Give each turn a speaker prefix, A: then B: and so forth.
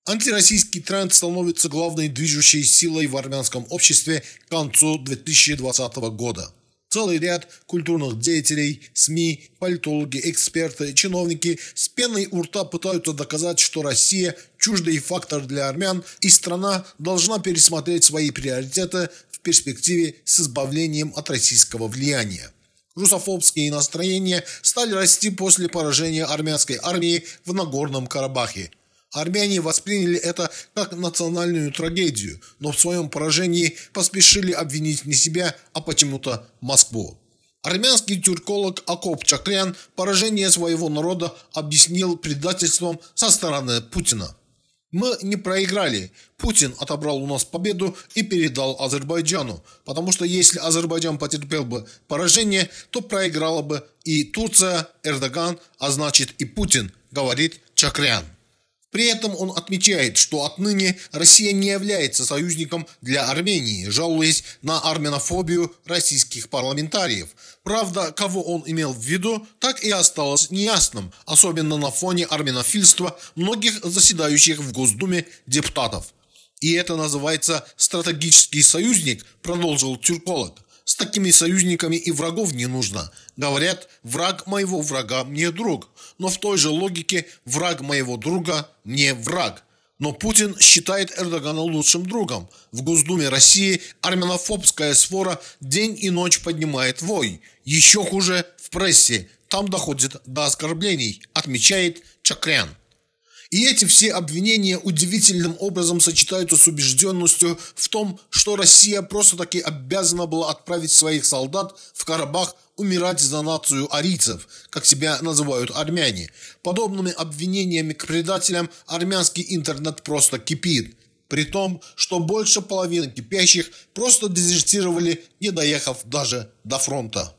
A: Антироссийский тренд становится главной движущей силой в армянском обществе к концу 2020 года. Целый ряд культурных деятелей, СМИ, политологи, эксперты, чиновники с пеной у рта пытаются доказать, что Россия – чуждый фактор для армян, и страна должна пересмотреть свои приоритеты в перспективе с избавлением от российского влияния. Русофобские настроения стали расти после поражения армянской армии в Нагорном Карабахе. Армяне восприняли это как национальную трагедию, но в своем поражении поспешили обвинить не себя, а почему-то Москву. Армянский тюрколог Акоп Чакрян поражение своего народа объяснил предательством со стороны Путина. «Мы не проиграли. Путин отобрал у нас победу и передал Азербайджану, потому что если Азербайджан потерпел бы поражение, то проиграла бы и Турция, Эрдоган, а значит и Путин», говорит Чакрян. При этом он отмечает, что отныне Россия не является союзником для Армении, жалуясь на армянофобию российских парламентариев. Правда, кого он имел в виду, так и осталось неясным, особенно на фоне армянофильства многих заседающих в Госдуме депутатов. «И это называется стратегический союзник», продолжил тюрколог. «С такими союзниками и врагов не нужно. Говорят, враг моего врага мне друг. Но в той же логике враг моего друга мне враг». Но Путин считает Эрдогана лучшим другом. В Госдуме России армянофобская свора день и ночь поднимает вой. Еще хуже в прессе. Там доходит до оскорблений, отмечает Чакрян. И эти все обвинения удивительным образом сочетаются с убежденностью в том, что Россия просто-таки обязана была отправить своих солдат в Карабах умирать за нацию арийцев, как себя называют армяне. Подобными обвинениями к предателям армянский интернет просто кипит. При том, что больше половины кипящих просто дезертировали, не доехав даже до фронта.